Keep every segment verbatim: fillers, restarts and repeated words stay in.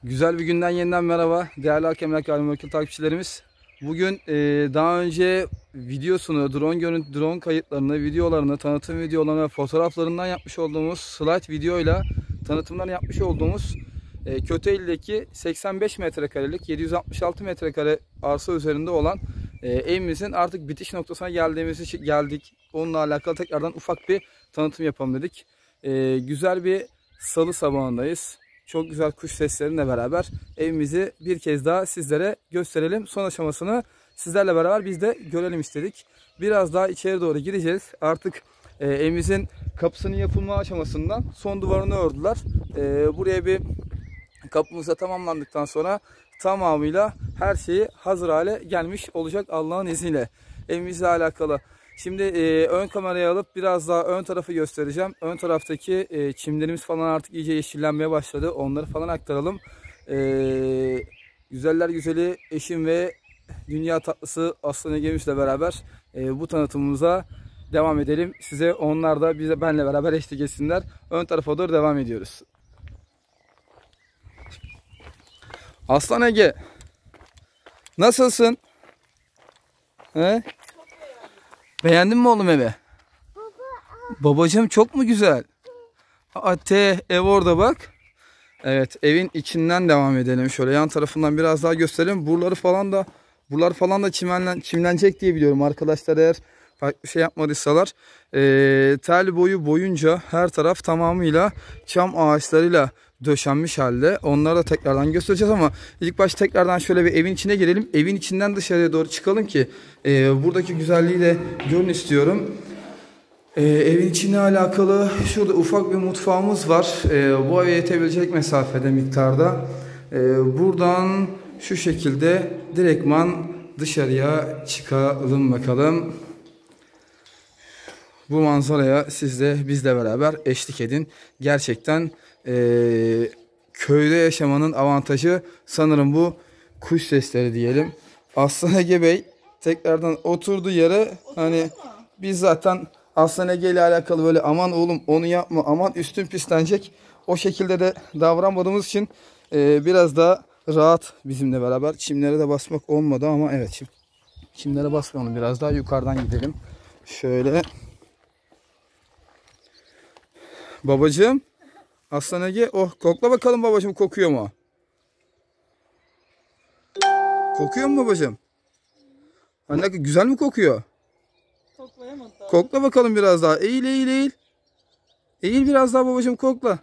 Güzel bir günden yeniden merhaba değerli Hakem Hakem Vakil takipçilerimiz. Bugün e, daha önce videosunu, drone görüntü, drone kayıtlarını, videolarını, tanıtım videolarını ve fotoğraflarından yapmış olduğumuz slide videoyla tanıtımlarını yapmış olduğumuz e, Köteğli'deki seksen beş metrekarelik yedi yüz altmış altı metrekare arsa üzerinde olan e, evimizin artık bitiş noktasına geldiğimiz geldik. Onunla alakalı tekrardan ufak bir tanıtım yapalım dedik. E, güzel bir salı sabahındayız. Çok güzel kuş sesleriyle beraber evimizi bir kez daha sizlere gösterelim. Son aşamasını sizlerle beraber biz de görelim istedik. Biraz daha içeri doğru gireceğiz. Artık e, evimizin kapısının yapılma aşamasından son duvarını ördüler. E, buraya bir kapımız da tamamlandıktan sonra tamamıyla her şeyi hazır hale gelmiş olacak Allah'ın izniyle. Evimizle alakalı. Şimdi e, ön kamerayı alıp biraz daha ön tarafı göstereceğim. Ön taraftaki e, çimlerimiz falan artık iyice yeşillenmeye başladı. Onları falan aktaralım. E, güzeller güzeli eşim ve dünya tatlısı Aslan Ege'mizle beraber e, bu tanıtımımıza devam edelim. Size onlar da bize benle beraber eşlik etsinler. Ön tarafa doğru devam ediyoruz. Aslan Ege, nasılsın? He? Beğendin mi oğlum evi? Baba. Babacığım çok mu güzel? Ate ev orada bak. Evet, evin içinden devam edelim. Şöyle yan tarafından biraz daha gösterelim. Buraları falan da buralar falan da çimenlen, çimlenecek diye biliyorum arkadaşlar, eğer farklı şey yapmadıysalar. Ee, tel boyu boyunca her taraf tamamıyla çam ağaçlarıyla döşenmiş halde. Onları da tekrardan göstereceğiz ama ilk başta tekrardan şöyle bir evin içine girelim. Evin içinden dışarıya doğru çıkalım ki e, buradaki güzelliği de görün istiyorum. E, evin içine alakalı şurada ufak bir mutfağımız var. E, bu eve yetebilecek mesafede miktarda. E, buradan şu şekilde direktman dışarıya çıkalım bakalım. Bu manzaraya siz de bizle beraber eşlik edin. Gerçekten Ee, köyde yaşamanın avantajı sanırım bu kuş sesleri diyelim. Aslan Ege Bey tekrardan oturduğu yere, hani biz zaten Aslan Ege ile alakalı böyle aman oğlum onu yapma, aman üstün pislenecek, o şekilde de davranmadığımız için e, biraz daha rahat bizimle beraber. Çimlere de basmak olmadı ama evet, çim, çimlere basmayalım, biraz daha yukarıdan gidelim. Şöyle babacığım, Aslan Ege, oh kokla bakalım babacığım, kokuyor mu? Kokuyor mu babacığım? Anne güzel mi kokuyor? Koklayamadım. Kokla bakalım biraz daha. Eğil eğil eğil. Eğil biraz daha babacığım, kokla.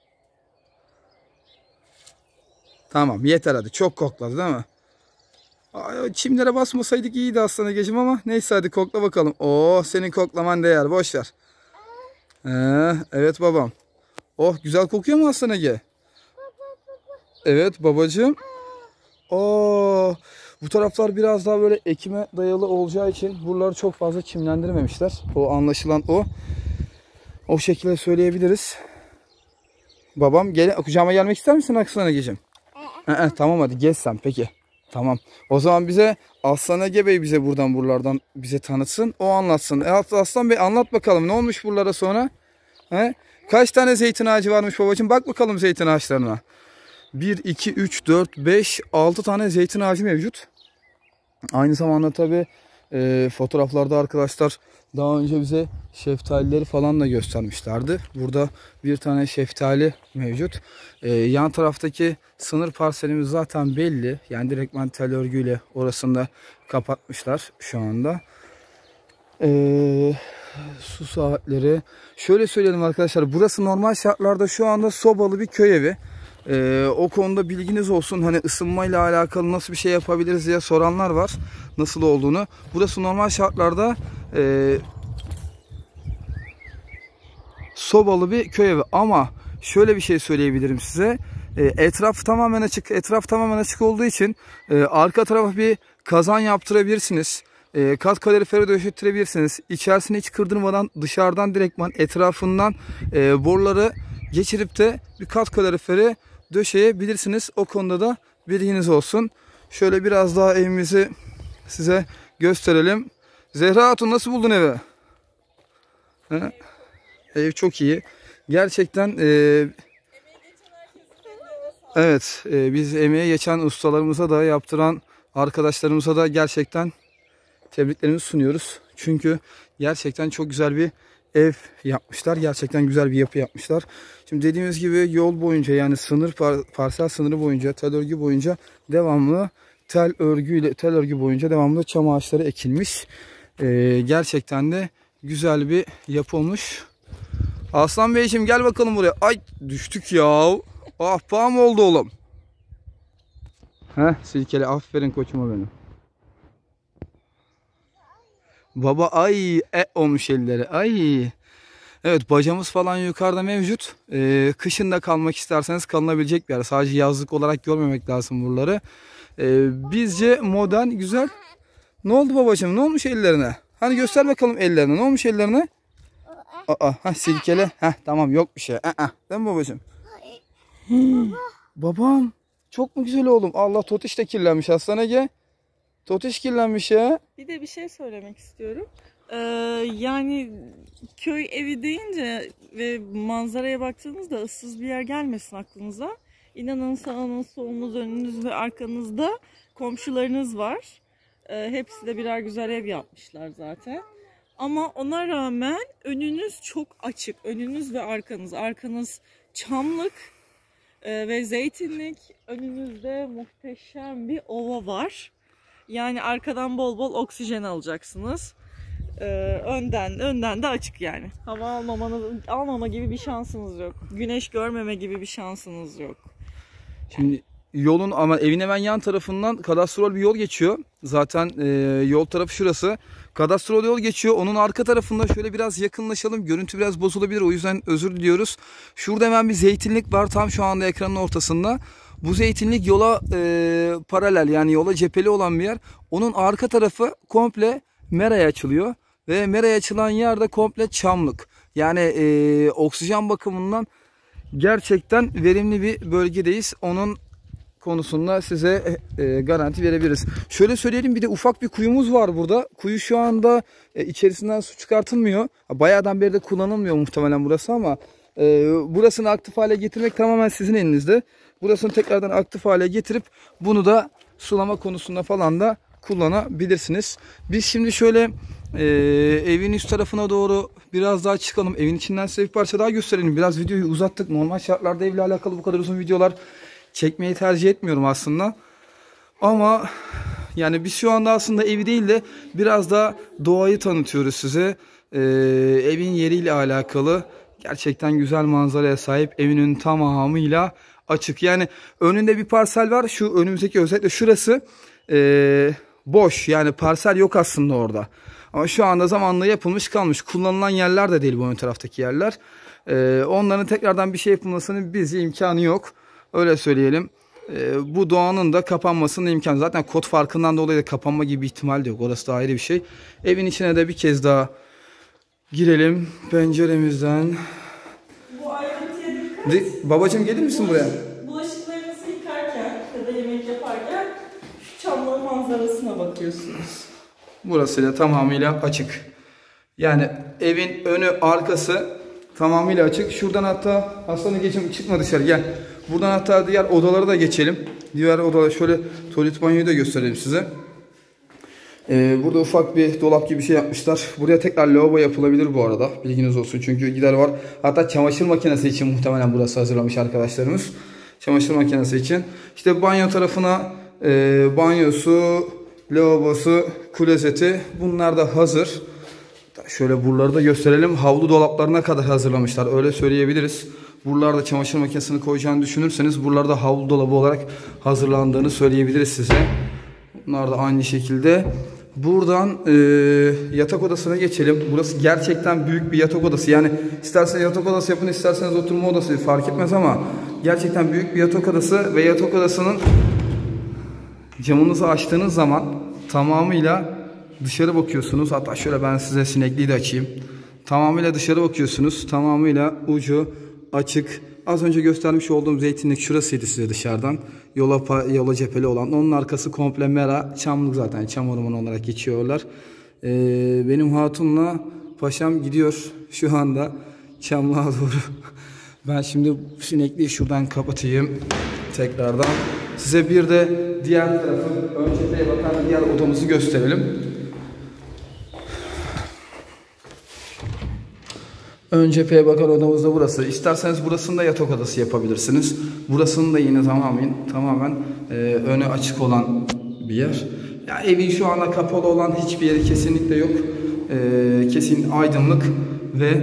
Tamam yeter hadi, çok kokladı değil mi? Ay, çimlere basmasaydık iyiydi Aslan Ege'cim ama neyse, hadi kokla bakalım. Oh, senin koklaman değer, boş ver. Ee, evet babam. Oh, güzel kokuyor mu Aslan Ege? Evet babacığım. Oo, bu taraflar biraz daha böyle ekime dayalı olacağı için buraları çok fazla çimlendirmemişler. O anlaşılan o. O şekilde söyleyebiliriz. Babam, gel, kucağıma gelmek ister misin Aslan Ege'cim? Ee, tamam hadi gel sen peki. Tamam. O zaman bize Aslan Ege Bey bize buradan buralardan bize tanıtsın. O anlatsın. E, Aslan Bey anlat bakalım, ne olmuş buralara sonra? He? Kaç tane zeytin ağacı varmış babacığım? Bak bakalım zeytin ağaçlarına. bir, iki, üç, dört, beş, altı tane zeytin ağacı mevcut. Aynı zamanda tabi e, fotoğraflarda arkadaşlar daha önce bize şeftalileri falan da göstermişlerdi. Burada bir tane şeftali mevcut. E, yan taraftaki sınır parselimiz zaten belli. Yani direktman tel örgüyle orasını da kapatmışlar şu anda. Eee... Su saatleri. Şöyle söyleyelim arkadaşlar. Burası normal şartlarda şu anda sobalı bir köy evi. Ee, o konuda bilginiz olsun. Hani ısınmayla alakalı nasıl bir şey yapabiliriz diye soranlar var. Nasıl olduğunu. Burası normal şartlarda e, sobalı bir köy evi. Ama şöyle bir şey söyleyebilirim size. E, etraf tamamen açık. Etraf tamamen açık olduğu için e, arka tarafa bir kazan yaptırabilirsiniz. E, kat kaloriferi döşettirebilirsiniz. İçerisini hiç kırdırmadan dışarıdan direktman etrafından e, boruları geçirip de bir kat kaloriferi döşeyebilirsiniz. O konuda da bilginiz olsun. Şöyle biraz daha evimizi size gösterelim. Zehra Hatun, nasıl buldun evi? He? Ev çok iyi. Gerçekten e, Evet, e, biz emeğe geçen ustalarımıza da yaptıran arkadaşlarımıza da gerçekten tebriklerimizi sunuyoruz. Çünkü gerçekten çok güzel bir ev yapmışlar. Gerçekten güzel bir yapı yapmışlar. Şimdi dediğimiz gibi yol boyunca, yani sınır par parsel sınırı boyunca, tel örgü boyunca devamlı tel örgüyle tel örgü boyunca devamlı çam ağaçları ekilmiş. E, gerçekten de güzel bir yapı olmuş. Aslan Beyciğim gel bakalım buraya. Ay düştük ya. Ah pam oldu oğlum. Heh, silkele, aferin koçuma benim. Baba ay e olmuş elleri. Ay. Evet, bacamız falan yukarıda mevcut. Ee, kışın da kalmak isterseniz kalınabilecek bir yer. Sadece yazlık olarak görmemek lazım buraları. Ee, bizce modern, güzel. Ne oldu babacığım? Ne olmuş ellerine? Hani göster bakalım ellerine. Ne olmuş ellerine? Aa, ha silkele. Heh, tamam, yok bir şey. Aa, değil mi babacığım? Baba. Babam. Çok mu güzel oğlum? Allah, Totiş de kirlenmiş Aslan Ege. Totiş kirlenmiş ya. Bir de bir şey söylemek istiyorum. Ee, yani köy evi deyince ve manzaraya baktığınızda ıssız bir yer gelmesin aklınıza. İnanın sağınız, solunuz, önünüz ve arkanızda komşularınız var. Ee, hepsi de birer güzel ev yapmışlar zaten. Ama ona rağmen önünüz çok açık. Önünüz ve arkanız. Arkanız çamlık e, ve zeytinlik. Önünüzde muhteşem bir ova var. Yani arkadan bol bol oksijen alacaksınız. Ee, önden önden de açık yani. Hava almamanız, almama gibi bir şansınız yok. Güneş görmeme gibi bir şansınız yok. Şimdi yolun ama evin hemen yan tarafından kadastrol bir yol geçiyor. Zaten e, yol tarafı şurası. Kadastrol yol geçiyor. Onun arka tarafında şöyle biraz yakınlaşalım. Görüntü biraz bozulabilir. O yüzden özür diliyoruz. Şurada hemen bir zeytinlik var. Tam şu anda ekranın ortasında. Bu zeytinlik yola e, paralel, yani yola cepheli olan bir yer. Onun arka tarafı komple meraya açılıyor. Ve meraya açılan yerde komple çamlık. Yani e, oksijen bakımından gerçekten verimli bir bölgedeyiz. Onun konusunda size e, garanti verebiliriz. Şöyle söyleyelim, bir de ufak bir kuyumuz var burada. Kuyu şu anda e, içerisinden su çıkartılmıyor. Bayağıdan beri de kullanılmıyor muhtemelen burası ama e, burasını aktif hale getirmek tamamen sizin elinizde. Burasını tekrardan aktif hale getirip bunu da sulama konusunda falan da kullanabilirsiniz. Biz şimdi şöyle e, evin üst tarafına doğru biraz daha çıkalım. Evin içinden size bir parça daha gösterelim. Biraz videoyu uzattık. Normal şartlarda evle alakalı bu kadar uzun videolar çekmeyi tercih etmiyorum aslında. Ama yani biz şu anda aslında evi değil de biraz da doğayı tanıtıyoruz size. Ee, evin yeriyle alakalı gerçekten güzel manzaraya sahip, evinin tamamıyla açık. Yani önünde bir parsel var. Şu önümüzdeki, özellikle şurası ee, boş. Yani parsel yok aslında orada. Ama şu anda zamanla yapılmış kalmış. Kullanılan yerler de değil bu ön taraftaki yerler. Ee, onların tekrardan bir şey yapılmasının bizce imkanı yok. Öyle söyleyelim. Ee, bu doğanın da kapanmasının imkanı. Zaten kod farkından dolayı da kapanma gibi ihtimal de yok. Orası da ayrı bir şey. Evin içine de bir kez daha girelim. Penceremizden. Bu ayrıntıya dikkat. De, babacığım gelir misin buraya? Bulaşıklarınızı yıkarken ya da yemek yaparken şu çamlığın manzarasına bakıyorsunuz. Burası da tamamıyla açık. Yani evin önü arkası tamamıyla açık. Şuradan hatta Aslan'ı geçim, çıkma dışarı gel. Buradan hatta diğer odalara da geçelim. Diğer odalara şöyle tuvalet banyoyu da gösterelim size. Ee, burada ufak bir dolap gibi bir şey yapmışlar. Buraya tekrar lavabo yapılabilir bu arada. Bilginiz olsun, çünkü gider var. Hatta çamaşır makinesi için muhtemelen burası hazırlamış arkadaşlarımız. Çamaşır makinesi için. İşte banyo tarafına e, banyosu, lavabosu, klozeti, bunlar da hazır. Şöyle buraları da gösterelim. Havlu dolaplarına kadar hazırlamışlar. Öyle söyleyebiliriz. Buralarda çamaşır makinesini koyacağını düşünürseniz buralarda havlu dolabı olarak hazırlandığını söyleyebiliriz size. Bunlar da aynı şekilde. Buradan e, yatak odasına geçelim. Burası gerçekten büyük bir yatak odası. Yani isterseniz yatak odası yapın, isterseniz oturma odası, fark etmez ama gerçekten büyük bir yatak odası ve yatak odasının camınızı açtığınız zaman tamamıyla dışarı bakıyorsunuz. Hatta şöyle ben size sinekliği de açayım. Tamamıyla dışarı bakıyorsunuz. Tamamıyla ucu açık. Az önce göstermiş olduğum zeytinlik şurasıydı size dışarıdan. Yola, yola cepheli olan. Onun arkası komple mera. Çamlık zaten. Çam ormanı olarak geçiyorlar. Ee, benim hatunla paşam gidiyor şu anda çamlığa doğru. Ben şimdi sinekliği şuradan kapatayım. tekrardan. Size bir de diğer tarafı, ön cepheye bakan diğer odamızı gösterelim. Ön cepheye bakan odamız da burası. İsterseniz burasını da yatak odası yapabilirsiniz. Burasının da yine tamamen tamamen e, önü açık olan bir yer. Ya evin şu anda kapalı olan hiçbir yeri kesinlikle yok. E, kesin aydınlık ve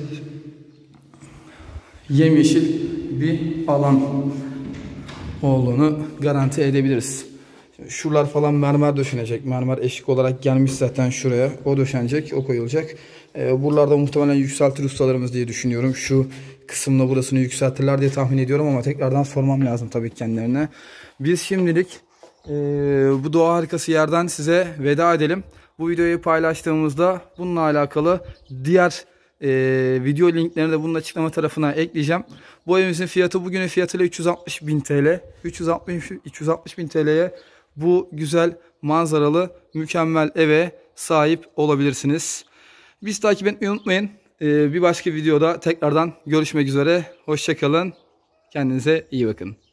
yemyeşil bir alan olduğunu garanti edebiliriz. Şuralar falan mermer döşenecek. Mermer eşik olarak gelmiş zaten şuraya. O döşenecek, o koyulacak. Ee, buralarda muhtemelen yükseltir ustalarımız diye düşünüyorum. Şu kısımla burasını yükseltirler diye tahmin ediyorum ama tekrardan sormam lazım tabii kendilerine. Biz şimdilik e, bu doğa harikası yerden size veda edelim. Bu videoyu paylaştığımızda bununla alakalı diğer e, video linklerini de bunun açıklama tarafına ekleyeceğim. Bu evimizin fiyatı bugünün fiyatıyla üç yüz altmış bin TL. üç yüz altmış bin T L'ye bu güzel manzaralı mükemmel eve sahip olabilirsiniz. Bizi takip etmeyi unutmayın. Ee, bir başka videoda tekrardan görüşmek üzere. Hoşça kalın. Kendinize iyi bakın.